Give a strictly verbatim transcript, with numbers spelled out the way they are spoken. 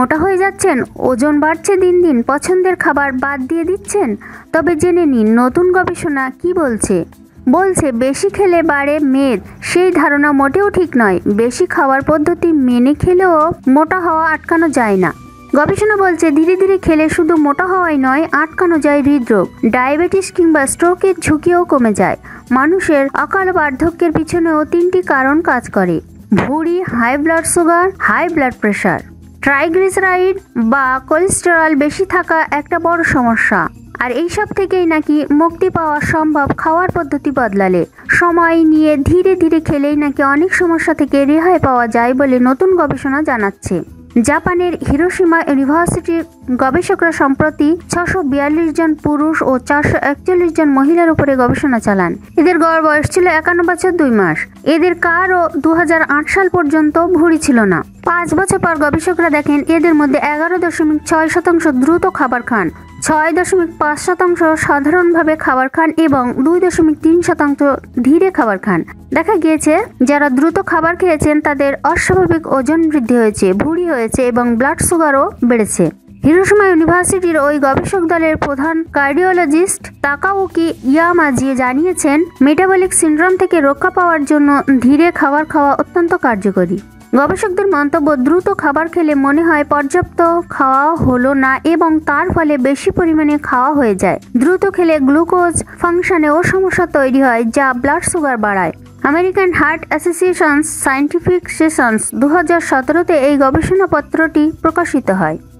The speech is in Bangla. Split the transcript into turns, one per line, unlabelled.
মোটা হয়ে যাচ্ছেন, ওজন বাড়ছে দিন দিন, পছন্দের খাবার বাদ দিয়ে দিচ্ছেন? তবে জেনে নিন নতুন গবেষণা কি বলছে। বলছে বেশি খেলে বাড়ে মেদ। সেই ধারণা মোটেও ঠিক নয়। বেশি খাওয়ার পদ্ধতি মেনে খেলেও মোটা হওয়া আটকানো যায় না। গবেষণা বলছে ধীরে ধীরে খেলে শুধু মোটা হওয়াই নয়, আটকানো যায় হৃদরোগ, ডায়াবেটিস কিংবা স্ট্রোকের ঝুঁকিও কমে যায়। মানুষের অকাল বার্ধক্যের পিছনেও তিনটি কারণ কাজ করে: ভুঁড়ি, high blood sugar, high blood pressure. Triglyceride বা কোলেস্টেরল বেশি থাকা একটা বড় সমস্যা। আর এইসব থেকেই নাকি মুক্তি পাওয়া সম্ভব খাওয়ার পদ্ধতি বদলালে। সময় নিয়ে ধীরে ধীরে খেলেই নাকি অনেক সমস্যা থেকে রেহাই পাওয়া যায় বলে নতুন গবেষণা জানাচ্ছে। জাপানের হিরোশিমা ইউনিভার্সিটির গবেষকরা সম্প্রতি ছশো বিয়াল্লিশ জন পুরুষ ও চারশো একচল্লিশ জন মহিলার উপরে গবেষণা চালান। এদের গড় বয়স ছিল একান্ন বছর দুই মাস। এদের কারও দু হাজার আট সাল পর্যন্ত ভুঁড়ি ছিল না। পাঁচ বছর পর গবেষকরা দেখেন এদের মধ্যে এগারো দশমিক ছয় শতাংশ দ্রুত খাবার খান, ছয় দশমিক পাঁচ শতাংশ সাধারণভাবে খাবার খান এবং দুই দশমিক তিন শতাংশ ধীরে খাবার খান। দেখা গিয়েছে যারা দ্রুত খাবার খেয়েছেন তাদের অস্বাভাবিক ওজন বৃদ্ধি হয়েছে, ভুঁড়ি হয়েছে এবং ব্লাড সুগারও বেড়েছে। হিরোশিমা ইউনিভার্সিটির ওই গবেষক দলের প্রধান কার্ডিওলজিস্ট তাকাউকি ইয়ামাজি জানিয়েছেন, মেটাবলিক সিন্ড্রোম থেকে রক্ষা পাওয়ার জন্য ধীরে খাবার খাওয়া অত্যন্ত কার্যকরী। গবেষকদের মন্তব্য, দ্রুত খাবার খেলে মনে হয় পর্যাপ্ত খাওয়া হলো না এবং তার ফলে বেশি পরিমাণে খাওয়া হয়ে যায়। দ্রুত খেলে গ্লুকোজ ফাংশনেও সমস্যা তৈরি হয়, যা ব্লাড সুগার বাড়ায়। American heart association's scientific sessions দু হাজার সতেরোতে এই গবেষণাপত্রটি প্রকাশিত হয়।